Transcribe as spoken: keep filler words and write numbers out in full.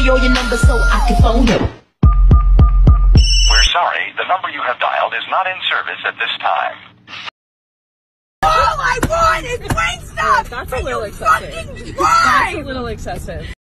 me all your numbers so I can phone you. We're sorry, the number you have dialed is not in service at this time. All I want is brain stuff! That's a little you excessive. fucking That's drive! a little excessive.